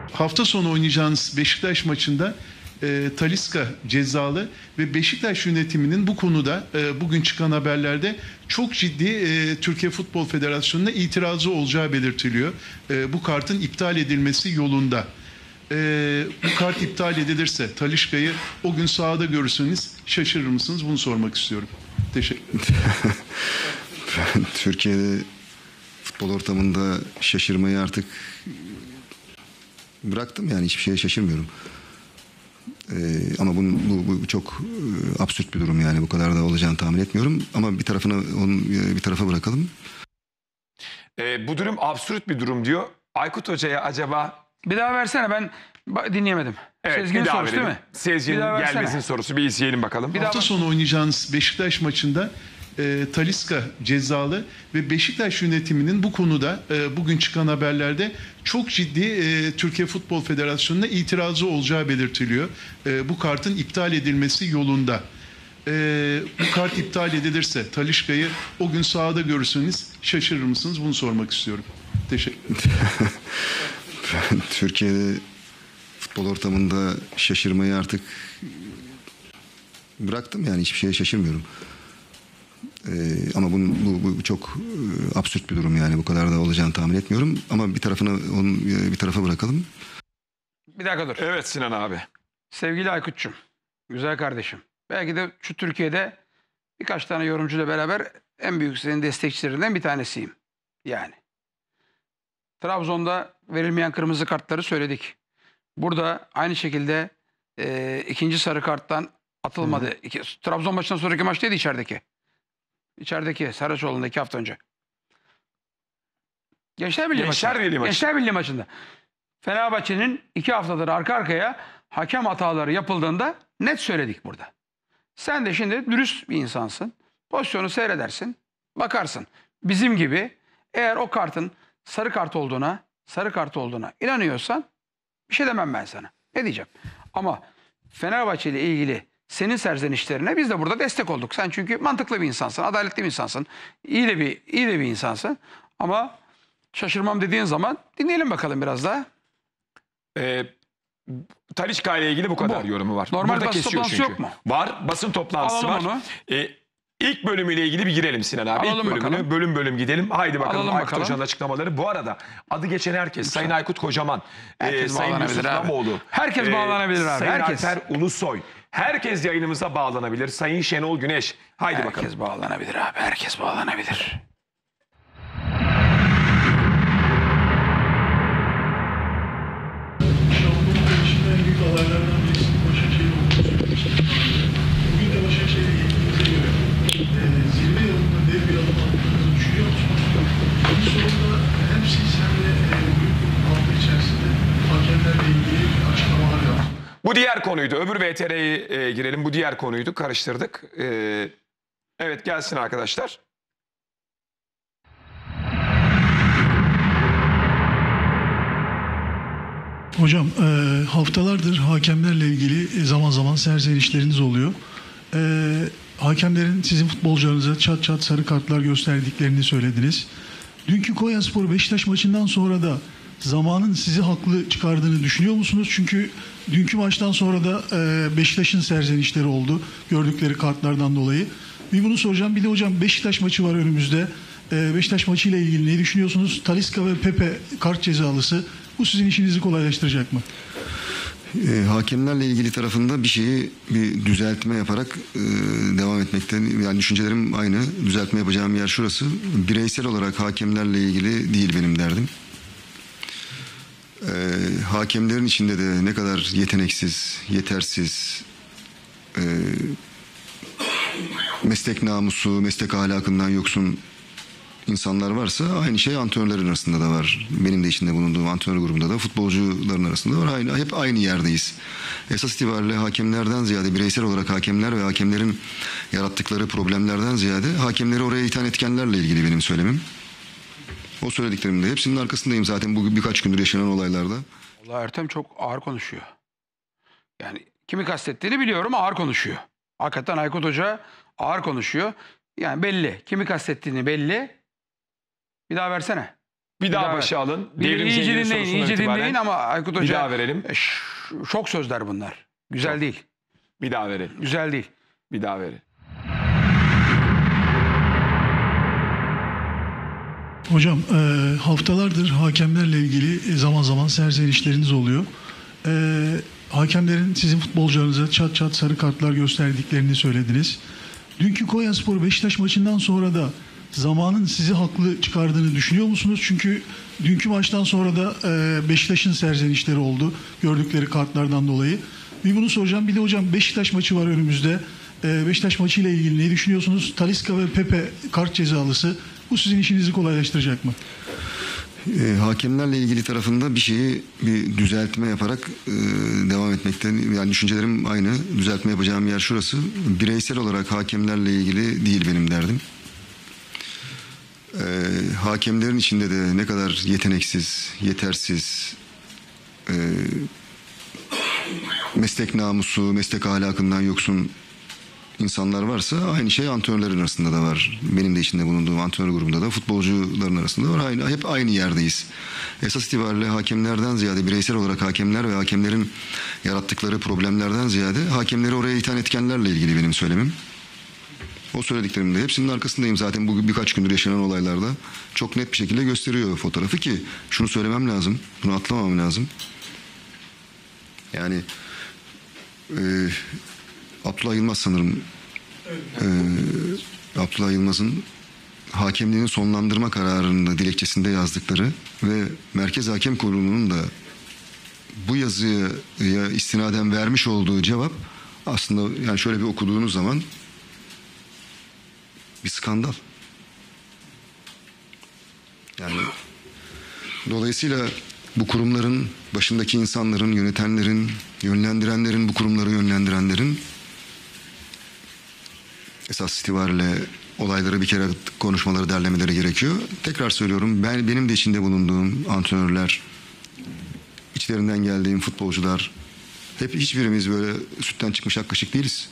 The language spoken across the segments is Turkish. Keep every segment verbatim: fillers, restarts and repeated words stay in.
Hafta sonu oynayacağınız Beşiktaş maçında e, Talisca cezalı ve Beşiktaş yönetiminin bu konuda e, bugün çıkan haberlerde çok ciddi e, Türkiye Futbol Federasyonu'na itirazı olacağı belirtiliyor. E, bu kartın iptal edilmesi yolunda. E, bu kart iptal edilirse Talisca'yı o gün sahada görürseniz şaşırır mısınız? Bunu sormak istiyorum. Teşekkür ederim. Ben Türkiye'de futbol ortamında şaşırmayı artık bıraktım, yani hiçbir şeye şaşırmıyorum. Ee, ama bunun, bu, bu çok e, absürt bir durum, yani bu kadar da olacağını tahmin etmiyorum. Ama bir tarafına onu bir tarafa bırakalım. Ee, bu durum absürt bir durum diyor. Aykut Hoca'ya acaba... Bir daha versene, ben dinleyemedim. Evet, Sezgin'in bir daha sorusu verelim. değil mi? Sezgin'in gelmesinin sorusu, bir izleyelim bakalım. Bir Hafta sonu oynayacağınız Beşiktaş maçında e, Talisca cezalı ve Beşiktaş yönetiminin bu konuda e, bugün çıkan haberlerde çok ciddi e, Türkiye Futbol Federasyonu'na itirazı olacağı belirtiliyor. E, bu kartın iptal edilmesi yolunda. E, bu kart iptal edilirse Talisca'yı o gün sahada görürseniz şaşırır mısınız? Bunu sormak istiyorum. Teşekkür ederim. Ben Türkiye'de futbol ortamında şaşırmayı artık bıraktım, yani hiçbir şeye şaşırmıyorum. Ee, ama bunun, bu, bu çok e, absürt bir durum, yani bu kadar da olacağını tahmin etmiyorum. Ama bir tarafına onu e, bir tarafa bırakalım. Bir dakika dur. Evet Sinan abi. Sevgili Aykut'cum, güzel kardeşim. Belki de şu Türkiye'de birkaç tane yorumcuyla beraber en büyük senin destekçilerinden bir tanesiyim. Yani. Trabzon'da verilmeyen kırmızı kartları söyledik. Burada aynı şekilde e, ikinci sarı karttan atılmadı. İki, Trabzon maçından sonraki maç değildi içerideki. İçerideki Saraçoğlu'nda iki hafta önce. Gençler Birliği Gençler maçında. Birliği maçı. Gençler Birliği maçında. Fenerbahçe'nin iki haftadır arka arkaya hakem hataları yapıldığında net söyledik burada. Sen de şimdi dürüst bir insansın. Pozisyonu seyredersin. Bakarsın. Bizim gibi eğer o kartın sarı kart olduğuna, sarı kart olduğuna inanıyorsan bir şey demem ben sana. Ne diyeceğim? Ama Fenerbahçe ile ilgili senin serzenişlerine biz de burada destek olduk. Sen çünkü mantıklı bir insansın, adaletli bir insansın. İyi de bir iyi de bir insansın. Ama şaşırmam dediğin zaman dinleyelim bakalım biraz daha. Ee, Talisca ile ilgili bu kadar Bu. yorumu var. Normal Burada basın kesiyor toplantısı çünkü. yok mu? Var. Basın toplantısı Alalım var. onu. Ee, ilk bölümüyle ilgili bir girelim Sinan abi. Alalım ilk bölümünü bakalım. bölüm bölüm gidelim. Haydi bakalım Alalım Aykut bakalım. Hoca'nın açıklamaları. Bu arada adı geçen herkes. Sayın Aykut Kocaman, Herkes e, Sayın bağlanabilir Yusuf abi. Namoğlu, Herkes bağlanabilir abi, Sayın herkes. Alper Ulusoy. Herkes yayınımıza bağlanabilir. Sayın Şenol Güneş. Haydi bakalım. Herkes bağlanabilir abi. Herkes bağlanabilir. Şampiyonluk yarışında en büyük adaylardan birisi Başakşehir olduğunu söylemiştim. Bugün de Başakşehir'e gittiğimize göre e, zirve yolunda dev bir adım attığınızı düşünüyor musunuz? Bunun sonunda hem siz hem de e, büyük bir hafta içerisinde hakemlerle ilgili açıklamalar yaptınız. Bu diğer konuydu. Öbür V T R'ye e, girelim. Bu diğer konuydu. Karıştırdık. E, evet gelsin arkadaşlar. Hocam e, haftalardır hakemlerle ilgili zaman zaman serzenişleriniz oluyor. E, hakemlerin sizin futbolcularınıza çat çat sarı kartlar gösterdiklerini söylediniz. Dünkü Konyaspor Beşiktaş maçından sonra da zamanın sizi haklı çıkardığını düşünüyor musunuz? Çünkü dünkü maçtan sonra da e, Beşiktaş'ın serzenişleri oldu gördükleri kartlardan dolayı. Bir bunu soracağım. Bir de hocam Beşiktaş maçı var önümüzde. E, Beşiktaş maçıyla ilgili ne düşünüyorsunuz? Talisca ve Pepe kart cezalısı. Bu sizin işinizi kolaylaştıracak mı? E, hakemlerle ilgili tarafında bir şeyi bir düzeltme yaparak e, devam etmekten, yani düşüncelerim aynı. Düzeltme yapacağım yer şurası. Bireysel olarak hakemlerle ilgili değil benim derdim. E, hakemlerin içinde de ne kadar yeteneksiz, yetersiz, e, meslek namusu, meslek ahlakından yoksun insanlar varsa aynı şey antrenörlerin arasında da var. Benim de içinde bulunduğum antrenör grubunda da futbolcuların arasında var. Aynı, hep aynı yerdeyiz. Esas itibariyle hakemlerden ziyade bireysel olarak hakemler ve hakemlerin yarattıkları problemlerden ziyade hakemleri oraya iten etkenlerle ilgili benim söylemim. O söylediklerimde hepsinin arkasındayım zaten bu birkaç gündür yaşanan olaylarda. Vallahi Ertem çok ağır konuşuyor. Yani kimi kastettiğini biliyorum, ağır konuşuyor. Hakikaten Aykut Hoca ağır konuşuyor. Yani belli. Kimi kastettiğini belli. Bir daha versene. Bir daha daha başa ver. alın. Bir de Devrim iyice Zengin'in dinleyin, sorusundan iyice itibaren dinleyin ama Aykut Hoca... bir daha verelim. e, ş- Şok sözler bunlar. Güzel değil. Bir daha verelim. Güzel değil. Bir daha verelim. Hocam e, haftalardır hakemlerle ilgili zaman zaman serzenişleriniz oluyor. E, hakemlerin sizin futbolcularınıza çat çat sarı kartlar gösterdiklerini söylediniz. Dünkü Konyaspor Beşiktaş maçından sonra da zamanın sizi haklı çıkardığını düşünüyor musunuz? Çünkü dünkü maçtan sonra da e, Beşiktaş'ın serzenişleri oldu gördükleri kartlardan dolayı. Bir bunu soracağım. Bir de hocam Beşiktaş maçı var önümüzde. E, Beşiktaş maçıyla ilgili ne düşünüyorsunuz? Talisca ve Pepe kart cezalısı. Bu sizin işinizi kolaylaştıracak mı? E, hakemlerle ilgili tarafında bir şeyi bir düzeltme yaparak e, devam etmekten, yani düşüncelerim aynı. Düzeltme yapacağım yer şurası. Bireysel olarak hakemlerle ilgili değil benim derdim. E, hakemlerin içinde de ne kadar yeteneksiz, yetersiz, e, meslek namusu, meslek ahlakından yoksun insanlar varsa aynı şey antrenörlerin arasında da var. Benim de içinde bulunduğum antrenör grubunda da futbolcuların arasında var. Aynı, hep aynı yerdeyiz. Esas itibariyle hakemlerden ziyade bireysel olarak hakemler ve hakemlerin yarattıkları problemlerden ziyade hakemleri oraya iten etkenlerle ilgili benim söylemim. O söylediklerimde hepsinin arkasındayım. Zaten bu birkaç gündür yaşanan olaylarda çok net bir şekilde gösteriyor fotoğrafı ki şunu söylemem lazım. Bunu atlamam lazım. Yani e, Abdullah Yılmaz sanırım e, Abdullah Yılmaz'ın hakemliğini sonlandırma kararında dilekçesinde yazdıkları ve Merkez Hakem Kurulu'nun da bu yazıya istinaden vermiş olduğu cevap aslında yani şöyle bir okuduğunuz zaman bir skandal. Yani dolayısıyla bu kurumların başındaki insanların, yönetenlerin, yönlendirenlerin, bu kurumları yönlendirenlerin esas itibariyle olayları bir kere konuşmaları, derlemeleri gerekiyor. Tekrar söylüyorum, ben benim de içinde bulunduğum antrenörler, içlerinden geldiğim futbolcular, hep hiçbirimiz böyle sütten çıkmış ak kaşık değiliz.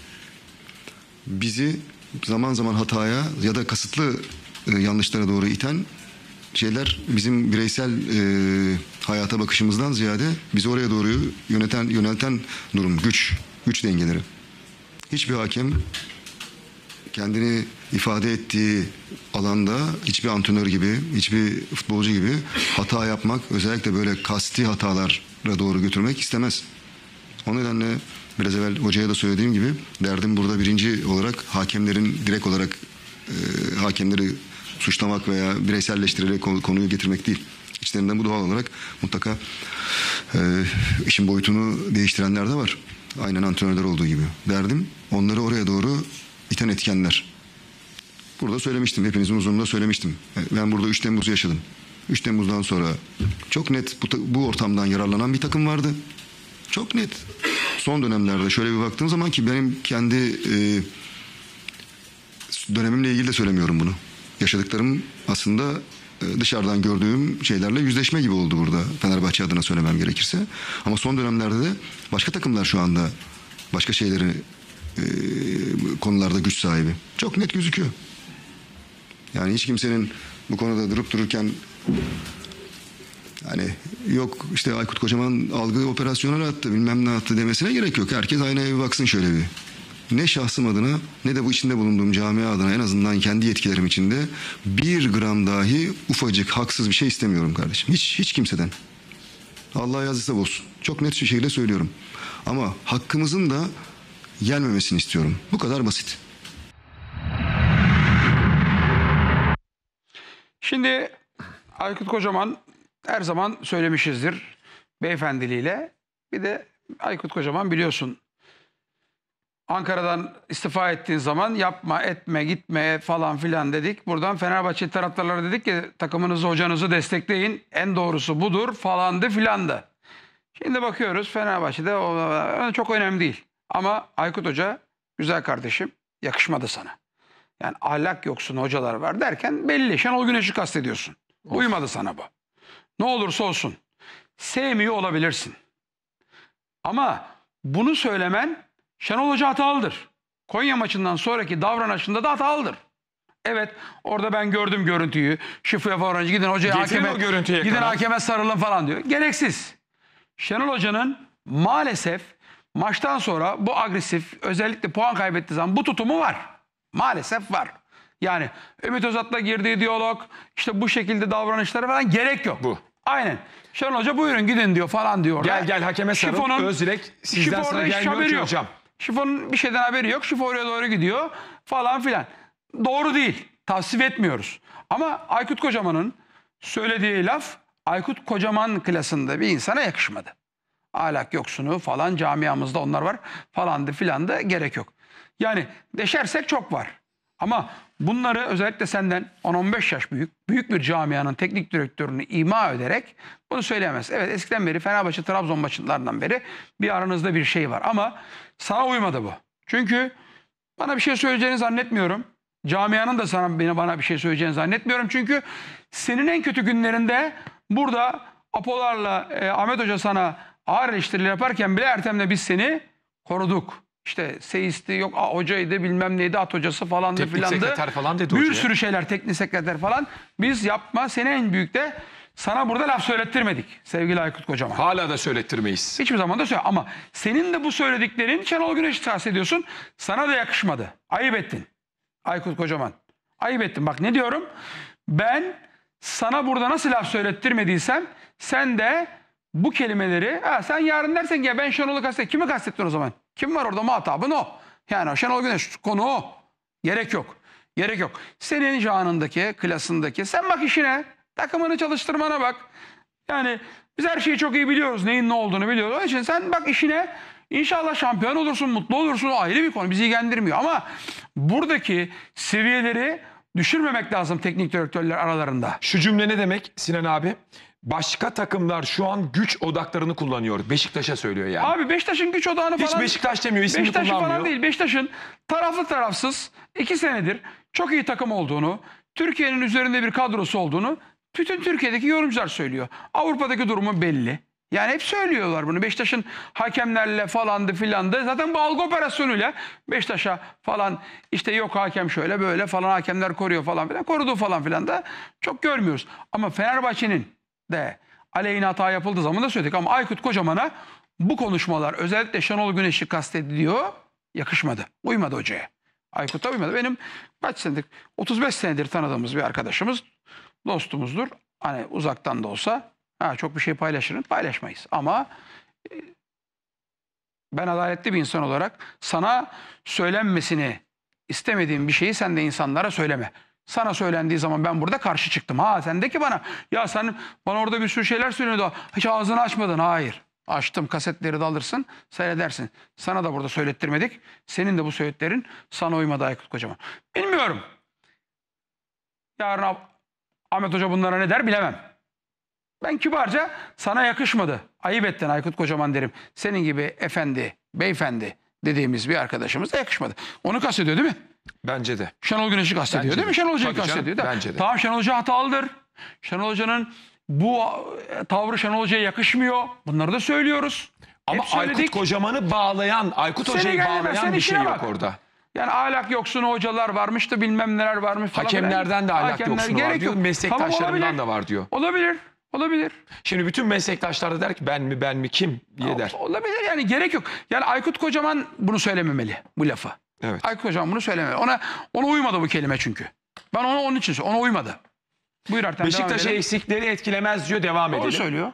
Bizi zaman zaman hataya ya da kasıtlı e, yanlışlara doğru iten şeyler bizim bireysel e, hayata bakışımızdan ziyade bizi oraya doğru yöneten, yönelten durum, güç, güç dengeleri. Hiçbir hakem kendini ifade ettiği alanda hiçbir antrenör gibi, hiçbir futbolcu gibi hata yapmak, özellikle böyle kasti hatalara doğru götürmek istemez. O nedenle biraz evvel hocaya da söylediğim gibi derdim burada birinci olarak hakemlerin direkt olarak e, hakemleri suçlamak veya bireyselleştirerek konuyu getirmek değil. İçlerinden bu doğal olarak mutlaka e, işin boyutunu değiştirenler de var. Aynen antrenörler olduğu gibi. Derdim onları oraya doğru iten etkenler. Burada söylemiştim. Hepinizin huzurunda söylemiştim. Ben burada üç Temmuz'u yaşadım. üç Temmuz'dan sonra çok net bu, bu ortamdan yararlanan bir takım vardı. Çok net. Son dönemlerde şöyle bir baktığım zaman ki benim kendi e, dönemimle ilgili de söylemiyorum bunu. Yaşadıklarım aslında e, dışarıdan gördüğüm şeylerle yüzleşme gibi oldu burada. Fenerbahçe adına söylemem gerekirse. Ama son dönemlerde de başka takımlar şu anda başka şeyleri e, konularda güç sahibi. Çok net gözüküyor. Yani hiç kimsenin bu konuda durup dururken hani yok işte Aykut Kocaman algı operasyonları attı bilmem ne attı demesine gerek yok. Herkes aynaya bir baksın şöyle bir. Ne şahsım adına ne de bu içinde bulunduğum camia adına en azından kendi yetkilerim içinde bir gram dahi ufacık haksız bir şey istemiyorum kardeşim. Hiç hiç kimseden. Allah yazdıysa olsun. Çok net bir şekilde söylüyorum. Ama hakkımızın da yenmemesini istiyorum. Bu kadar basit. Şimdi Aykut Kocaman her zaman söylemişizdir beyefendiliğiyle. Bir de Aykut Kocaman biliyorsun Ankara'dan istifa ettiğin zaman yapma etme gitme falan filan dedik. Buradan Fenerbahçe taraftarları dedik ki takımınızı hocanızı destekleyin. En doğrusu budur falandı filandı. Şimdi bakıyoruz Fenerbahçe'de o çok önemli değil. Ama Aykut Hoca güzel kardeşim yakışmadı sana. Yani ahlak yoksun hocalar var derken belli. Şenol Güneş'i kastediyorsun. Of. Uymadı sana bu. Ne olursa olsun. Sevmiyor olabilirsin. Ama bunu söylemen Şenol Hoca hatalıdır. Konya maçından sonraki davranışında da hatalıdır. Evet, orada ben gördüm görüntüyü. Şifre falan gidin hocaya Getirin hakeme o görüntüyü gidin ekrana. hakeme sarılın falan diyor. Gereksiz. Şenol Hoca'nın maalesef maçtan sonra bu agresif, özellikle puan kaybettiği zaman bu tutumu var. Maalesef var. Yani Ümit Özat'la girdiği diyalog, işte bu şekilde davranışları falan gerek yok. Bu. Aynen. Şenol Hoca buyurun gidin diyor falan diyor. Gel gel hakeme sarıl. Şifonun- Özdirek sizden Şifo sıra orada hiç gelmiyor haberi ki yok. hocam. Şifonun bir şeyden haberi yok. Şifo oraya doğru gidiyor falan filan. Doğru değil. Tavsiye etmiyoruz. Ama Aykut Kocaman'ın söylediği laf Aykut Kocaman klasında bir insana yakışmadı. Ahlak yoksunu falan camiamızda onlar var falandı filandı gerek yok. Yani deşersek çok var. Ama bunları özellikle senden on on beş yaş büyük, büyük bir camianın teknik direktörünü ima ederek bunu söyleyemez. Evet eskiden beri Fenerbahçe Trabzon maçlarından beri bir aranızda bir şey var ama sana uymadı bu. Çünkü bana bir şey söyleyeceğini zannetmiyorum. Camianın da sana bana, bana bir şey söyleyeceğini zannetmiyorum. Çünkü senin en kötü günlerinde burada Apolarla e, Ahmet Hoca sana ağır eleştiriler yaparken bile Ertem'le biz seni koruduk. İşte seisti yok a, hocaydı bilmem neydi at hocası falandı Teknik filandı. sekreter falan dedi Bir hocaya. sürü şeyler teknik sekreter falan. Biz yapma seni en büyük de sana burada laf söylettirmedik sevgili Aykut Kocaman. Hala da söylettirmeyiz. Hiçbir zaman da söyle. Ama senin de bu söylediklerin Şenol Güneş'i bahsediyorsun. Sana da yakışmadı. Ayıp ettin. Aykut Kocaman. Ayıp ettin. Bak ne diyorum? Ben sana burada nasıl laf söylettirmediysem sen de bu kelimeleri ha, sen yarın dersen ki ya ben Şenol'u kastettim. Kimi kastettin o zaman? Kim var orada muhatabın o. Yani o Şenol Güneş konu o. Gerek yok. Gerek yok. Senin canındaki, klasındaki sen bak işine. Takımını çalıştırmana bak. Yani biz her şeyi çok iyi biliyoruz. Neyin ne olduğunu biliyoruz. Onun için sen bak işine. İnşallah şampiyon olursun, mutlu olursun. O ayrı bir konu. Bizi ilgilendirmiyor. Ama buradaki seviyeleri düşürmemek lazım teknik direktörler aralarında. Şu cümle ne demek Sinan abi? Başka takımlar şu an güç odaklarını kullanıyor. Beşiktaş'a söylüyor yani. Abi Beşiktaş'ın güç odağını Hiç falan... Beşiktaş demiyor, ismini Beşiktaş'ı kullanmıyor. falan değil. Beşiktaş'ın taraflı tarafsız iki senedir çok iyi takım olduğunu, Türkiye'nin üzerinde bir kadrosu olduğunu bütün Türkiye'deki yorumcular söylüyor. Avrupa'daki durumu belli. Yani hep söylüyorlar bunu. Beşiktaş'ın hakemlerle falandı filandı. Zaten bu algı operasyonuyla Beşiktaş'a falan işte yok hakem şöyle böyle falan hakemler koruyor falan filan. Koruduğu falan filan da çok görmüyoruz. Ama Fenerbahçe'nin de aleyhine hata yapıldığı zaman da söyledik. Ama Aykut Kocaman'a bu konuşmalar özellikle Şenol Güneş'i kastediliyor. Yakışmadı. Uymadı hocaya. Aykut'a uymadı. Benim kaç senedir otuz beş senedir tanıdığımız bir arkadaşımız, dostumuzdur. Hani uzaktan da olsa ha, çok bir şey paylaşırız, paylaşmayız. Ama e, ben adaletli bir insan olarak sana söylenmesini istemediğim bir şeyi sen de insanlara söyleme. Sana söylendiği zaman ben burada karşı çıktım. Ha sen de ki bana ya sen bana orada bir sürü şeyler söylüyordu. Hiç ağzını açmadın. Hayır. Açtım, kasetleri de alırsın, seyredersin. Sana da burada söylettirmedik. Senin de bu söyletlerin sana uymadı Aykut Kocaman. Bilmiyorum. Yarın Ahmet Hoca bunlara ne der bilemem. Ben kibarca sana yakışmadı. Ayıp ettin Aykut Kocaman derim. Senin gibi efendi, beyefendi dediğimiz bir arkadaşımız da yakışmadı. Onu kastediyor değil mi? Bence de. Şenol Güneş'i kastediyor Bence değil de. mi? Şenol Hoca'yı Tabii canım, kastediyor. Da. bence de. Tamam Şenol Hoca hatalıdır. Şenol Hoca'nın bu e, tavrı Şenol Hoca'ya yakışmıyor. Bunları da söylüyoruz. Ama Hep söyledik. Aykut Kocaman'ı bağlayan, Aykut Seni Hoca'yı gelmez, bağlayan sen bir işine şey yok bak. orada. Yani ahlak yoksunu hocalar varmış da bilmem neler varmış falan. Hakemlerden de ahlak Hakemler yoksunu var gerek diyor. yok. Meslektaşlarından Tamam, da var diyor. Olabilir. Olabilir. Şimdi bütün meslektaşlar da der ki ben mi ben mi kim diye der. Olabilir yani gerek yok. Yani Aykut Kocaman bunu söylememeli bu lafı. Evet. Aykut Kocaman bunu söylememeli. Ona ona uymadı bu kelime çünkü. Ben onu onun için söylüyorum. Ona uymadı. Buyur Ertem, devam Beşiktaş'ı edelim. eksikleri etkilemez diyor, devam Doğru edelim. söylüyor.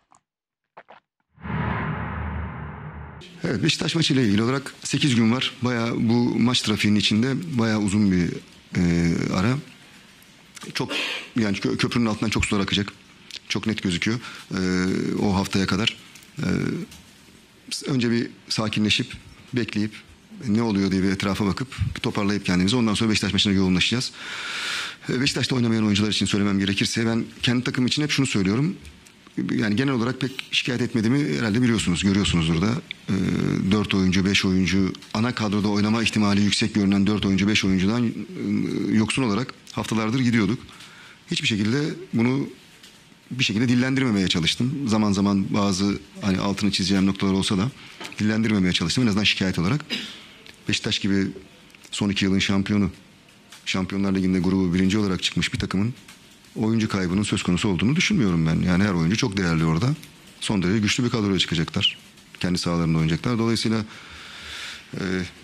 Evet, Beşiktaş maçıyla ilgili olarak sekiz gün var. Bayağı bu maç trafiğinin içinde bayağı uzun bir e, ara. Çok yani kö- köprünün altından çok sular akacak. Çok net gözüküyor e, o haftaya kadar. E, önce bir sakinleşip bekleyip ne oluyor diye bir etrafa bakıp bir toparlayıp kendimizi ondan sonra Beşiktaş maçına yoğunlaşacağız. E, Beşiktaş'ta oynamayan oyuncular için söylemem gerekirse ben kendi takım için hep şunu söylüyorum. Yani genel olarak pek şikayet etmediğimi herhalde biliyorsunuz, görüyorsunuzdur da. E, dört oyuncu, beş oyuncu, ana kadroda oynama ihtimali yüksek görünen dört oyuncu, beş oyuncudan e, yoksun olarak haftalardır gidiyorduk. Hiçbir şekilde bunu bir şekilde dillendirmemeye çalıştım. Zaman zaman bazı hani altını çizeceğim noktalar olsa da dillendirmemeye çalıştım. En azından şikayet olarak. Beşiktaş gibi son iki yılın şampiyonu Şampiyonlar Ligi'nde grubu birinci olarak çıkmış bir takımın oyuncu kaybının söz konusu olduğunu düşünmüyorum ben. Yani her oyuncu çok değerli orada. Son derece güçlü bir kadroya çıkacaklar. Kendi sahalarında oynayacaklar. Dolayısıyla e,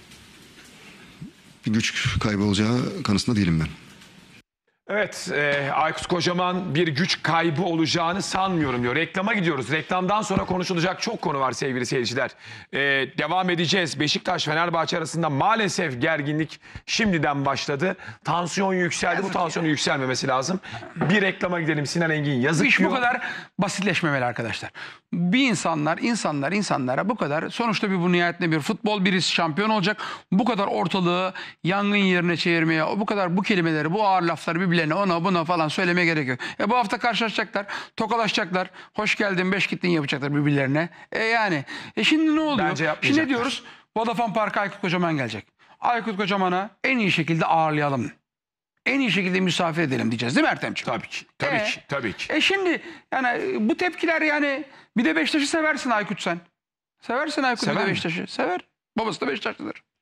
bir güç kaybı olacağı kanısında değilim ben. Evet, e, Aykut Kocaman bir güç kaybı olacağını sanmıyorum diyor. Reklama gidiyoruz. Reklamdan sonra konuşulacak çok konu var sevgili seyirciler. E, devam edeceğiz. Beşiktaş-Fenerbahçe arasında maalesef gerginlik şimdiden başladı. Tansiyon yükseldi. Bu tansiyonun yükselmemesi lazım. Bir reklama gidelim. Sinan Engin yazık İş diyor. bu kadar basitleşmemeli arkadaşlar. Bir insanlar, insanlar, insanlara bu kadar, sonuçta bir bu nihayetinde bir futbol, birisi şampiyon olacak. Bu kadar ortalığı yangın yerine çevirmeye, bu kadar bu kelimeleri, bu ağır lafları birbirlerine ona buna falan söylemeye gerek yok. E bu hafta karşılaşacaklar, tokalaşacaklar, hoş geldin beş gittin yapacaklar birbirlerine. E yani, e şimdi ne oluyor? Bence Şimdi yapmayacaklar. ne diyoruz? Vodafone Park'a Aykut Kocaman gelecek. Aykut Kocaman'a en iyi şekilde ağırlayalım. En iyi şekilde misafir edelim diyeceğiz değil mi Ertemciğim? Tabii ki, tabii Ee, ki, tabii ki. E şimdi yani bu tepkiler, yani bir de Beşiktaş'ı seversin Aykut sen. Seversin Aykut, Sever bir de mi? Beşiktaş'ı. Sever. Babası da Beşiktaşlıdır.